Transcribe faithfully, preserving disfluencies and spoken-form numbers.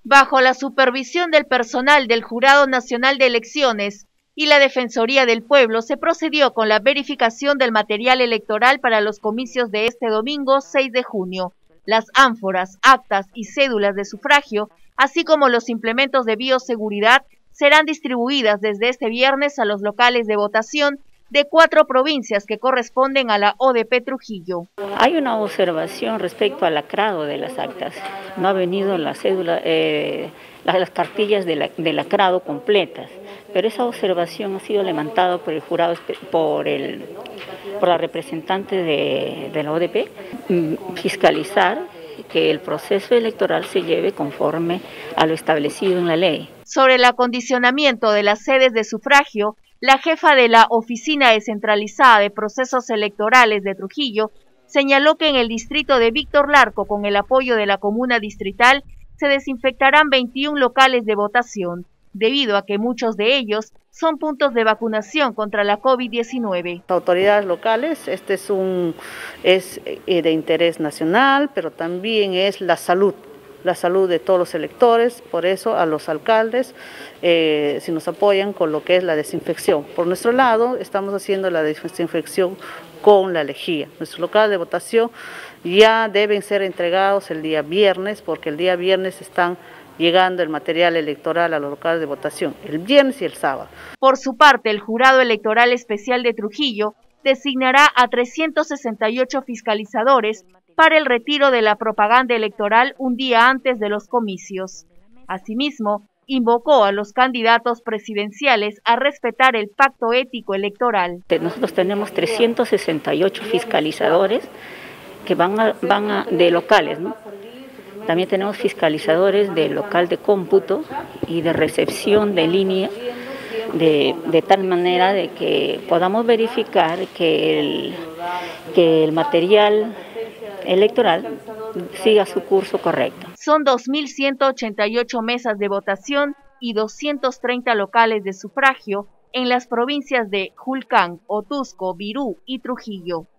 Bajo la supervisión del personal del Jurado Nacional de Elecciones y la Defensoría del Pueblo, se procedió con la verificación del material electoral para los comicios de este domingo seis de junio. Las ánforas, actas y cédulas de sufragio, así como los implementos de bioseguridad, serán distribuidas desde este viernes a los locales de votación de cuatro provincias que corresponden a la O D P Trujillo. Hay una observación respecto al lacrado de las actas. No ha venido la cédula, eh, las, las cartillas de, la, de lacrado completas, pero esa observación ha sido levantada por el jurado, por, el, por la representante de, de la O D P, fiscalizar que el proceso electoral se lleve conforme a lo establecido en la ley. Sobre el acondicionamiento de las sedes de sufragio, la jefa de la Oficina Descentralizada de Procesos Electorales de Trujillo señaló que en el distrito de Víctor Larco, con el apoyo de la comuna distrital, se desinfectarán veintiún locales de votación, debido a que muchos de ellos son puntos de vacunación contra la COVID diecinueve. Autoridades locales, este es, un, es de interés nacional, pero también es la salud. la salud de todos los electores, por eso a los alcaldes eh, si nos apoyan con lo que es la desinfección. Por nuestro lado estamos haciendo la desinfección con la lejía. Nuestros locales de votación ya deben ser entregados el día viernes, porque el día viernes están llegando el material electoral a los locales de votación, el viernes y el sábado. Por su parte, el Jurado Electoral Especial de Trujillo designará a trescientos sesenta y ocho fiscalizadores para el retiro de la propaganda electoral un día antes de los comicios. Asimismo, invocó a los candidatos presidenciales a respetar el pacto ético electoral. Nosotros tenemos trescientos sesenta y ocho fiscalizadores que van, a, van a, de locales, ¿no? También tenemos fiscalizadores de local de cómputo y de recepción de línea, de, de tal manera de que podamos verificar que el, que el material electoral siga su curso correcto. Son dos mil ciento ochenta y ocho mesas de votación y doscientos treinta locales de sufragio en las provincias de Julcán, Otuzco, Virú y Trujillo.